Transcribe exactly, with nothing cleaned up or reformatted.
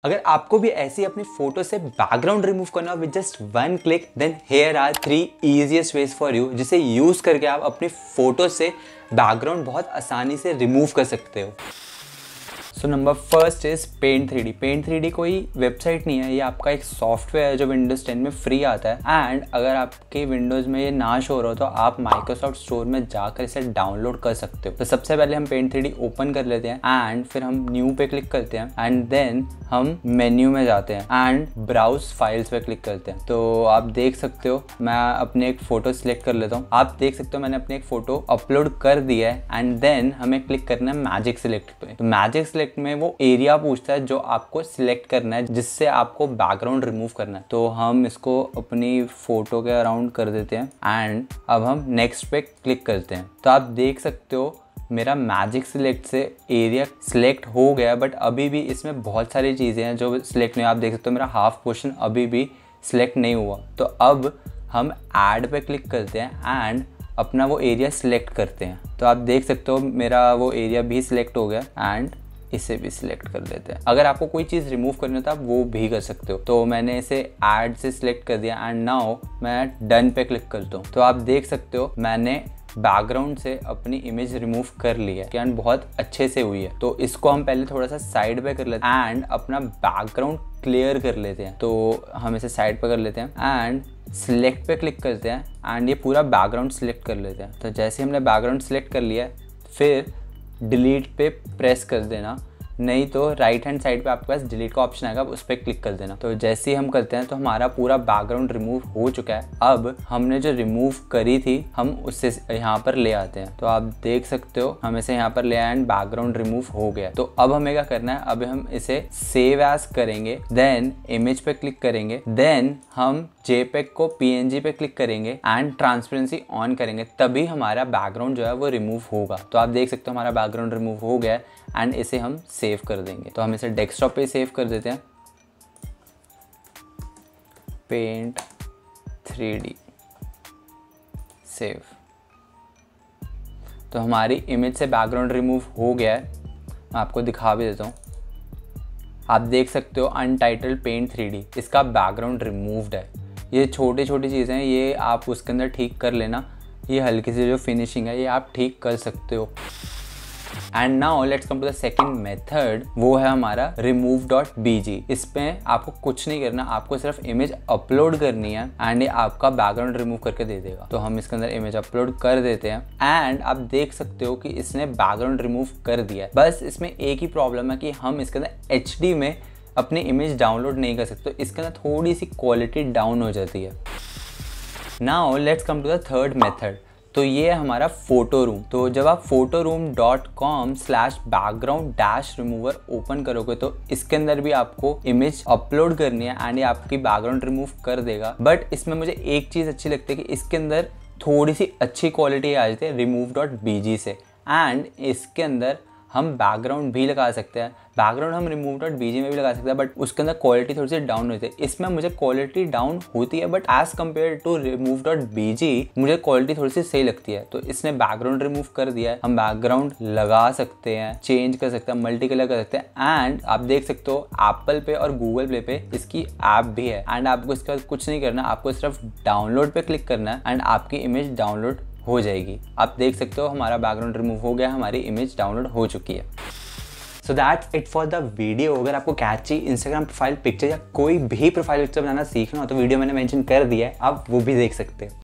अगर आपको भी ऐसी अपनी फोटो से बैकग्राउंड रिमूव करना हो with just one click, then here are three easiest ways for you, जिसे यूज करके आप अपनी फोटो से बैकग्राउंड बहुत आसानी से रिमूव कर सकते हो। So number first is Paint three D. Paint three D कोई वेबसाइट नहीं है, ये आपका एक सॉफ्टवेयर है जो विंडोज टेन में फ्री आता है। एंड अगर आपके विंडोज में ये ना शो हो रहा हो तो आप माइक्रोसॉफ्ट स्टोर में जाकर इसे डाउनलोड कर सकते हो। तो सबसे पहले हम पेंट थ्री डी ओपन कर लेते हैं एंड फिर हम न्यू पे क्लिक करते हैं एंड देन हम मेन्यू में जाते हैं एंड ब्राउज फाइल्स पे क्लिक करते हैं। तो आप देख सकते हो मैं अपने एक फोटो सिलेक्ट कर लेता हूँ। आप देख सकते हो मैंने अपने एक फोटो अपलोड कर दिया है एंड देन हमें क्लिक करना है मैजिक सिलेक्ट पे। तो मैजिक सिलेक्ट में वो एरिया पूछता है जो आपको सिलेक्ट करना है, जिससे आपको बैकग्राउंड रिमूव करना है। तो हम इसको अपनी फोटो के अराउंड कर देते हैं एंड अब हम नेक्स्ट पे क्लिक करते हैं। तो आप देख सकते हो मेरा मैजिक सिलेक्ट से एरिया सिलेक्ट हो गया, बट अभी भी इसमें बहुत सारी चीज़ें हैं जो सिलेक्ट नहीं। आप देख सकते हो मेरा हाफ पोर्शन अभी भी सिलेक्ट नहीं हुआ। तो अब हम ऐड पे क्लिक करते हैं एंड अपना वो एरिया सिलेक्ट करते हैं। तो आप देख सकते हो मेरा वो एरिया भी सिलेक्ट हो गया एंड इसे भी सिलेक्ट कर देते हैं। अगर आपको कोई चीज़ रिमूव करनी हो तो आप वो भी कर सकते हो। तो मैंने इसे ऐड से सिलेक्ट कर दिया एंड नाउ मैं डन पे क्लिक करता हूँ। तो आप देख सकते हो मैंने बैकग्राउंड से अपनी इमेज रिमूव कर ली है एंड बहुत अच्छे से हुई है। तो इसको हम पहले थोड़ा सा साइड पे कर लेते हैं एंड अपना बैकग्राउंड क्लियर कर लेते हैं। तो हम इसे साइड पे कर लेते हैं एंड सिलेक्ट पे क्लिक करते हैं एंड ये पूरा बैकग्राउंड सिलेक्ट कर लेते हैं। तो जैसे हमने बैकग्राउंड सिलेक्ट कर लिया है फिर डिलीट पे प्रेस कर देना, नहीं तो राइट हैंड साइड पे आपके पास डिलीट का ऑप्शन आएगा, उस पर क्लिक कर देना। तो जैसे ही हम करते हैं तो हमारा पूरा बैकग्राउंड रिमूव हो चुका है। अब हमने जो रिमूव करी थी हम उससे यहाँ पर ले आते हैं। तो आप देख सकते हो हम इसे यहाँ पर ले आए एंड बैकग्राउंड रिमूव हो गया। तो अब हमें क्या करना है, अब हम इसे सेव एज करेंगे, देन इमेज पे क्लिक करेंगे, देन हम जेपेग को पीएनजी पे क्लिक करेंगे एंड ट्रांसपेरेंसी ऑन करेंगे, तभी हमारा बैकग्राउंड जो है वो रिमूव होगा। तो आप देख सकते हो हमारा बैकग्राउंड रिमूव हो गया एंड इसे हम सेव कर देंगे। तो हम इसे डेस्कटॉप पे सेव कर देते हैं, पेंट थ्री डी सेव। तो हमारी इमेज से बैकग्राउंड रिमूव हो गया है। मैं आपको दिखा भी देता हूँ। आप देख सकते हो अनटाइटल्ड पेंट थ्री डी, इसका बैकग्राउंड रिमूव्ड है। ये छोटी छोटी चीज़ें हैं, ये आप उसके अंदर ठीक कर लेना। ये हल्की सी जो फिनिशिंग है ये आप ठीक कर सकते हो। And now let's come to the second method, वो है हमारा रिमूव डॉट बी जी। इसमें आपको कुछ नहीं करना, आपको सिर्फ इमेज अपलोड करनी है एंड ये आपका बैकग्राउंड रिमूव करके दे देगा। तो हम इसके अंदर इमेज अपलोड कर देते हैं एंड आप देख सकते हो कि इसने बैकग्राउंड रिमूव कर दिया है। बस इसमें एक ही प्रॉब्लम है कि हम इसके अंदर एच डी में अपनी इमेज डाउनलोड नहीं कर सकते। तो इसके अंदर थोड़ी सी क्वालिटी डाउन हो जाती है। Now let's come to the third method. तो ये है हमारा फोटो रूम। तो जब आप Photoroom dot com slash background dash remover open करोगे तो इसके अंदर भी आपको इमेज अपलोड करनी है एंड ये आपकी बैकग्राउंड रिमूव कर देगा। बट इसमें मुझे एक चीज़ अच्छी लगती है कि इसके अंदर थोड़ी सी अच्छी क्वालिटी आ जाती है रिमूव डॉट बी जी से। एंड इसके अंदर हम बैकग्राउंड भी लगा सकते हैं। बैकग्राउंड हम रिमूव डॉट बीजी में भी लगा सकते हैं, बट उसके अंदर क्वालिटी थोड़ी सी डाउन होती है। इसमें मुझे क्वालिटी डाउन होती है but as compare to remove dot BG मुझे क्वालिटी थोड़ी सी सही लगती है। तो इसने बैकग्राउंड रिमूव कर दिया है। हम बैकग्राउंड लगा सकते हैं, चेंज कर सकते हैं, मल्टी कलर कर सकते हैं। एंड आप देख सकते हो एप्पल पे और गूगल प्ले पे इसकी ऐप भी है। एंड आपको इसके बाद कुछ नहीं करना, आपको सिर्फ डाउनलोड पे क्लिक करना है एंड आपकी इमेज डाउनलोड हो जाएगी। आप देख सकते हो हमारा बैकग्राउंड रिमूव हो गया, हमारी इमेज डाउनलोड हो चुकी है। So that's it for the video. अगर आपको कैची इंस्टाग्राम प्रोफाइल पिक्चर या कोई भी प्रोफाइल पिक्चर बनाना सीखना हो तो वीडियो मैंने मेंशन कर दिया है, आप वो भी देख सकते हैं।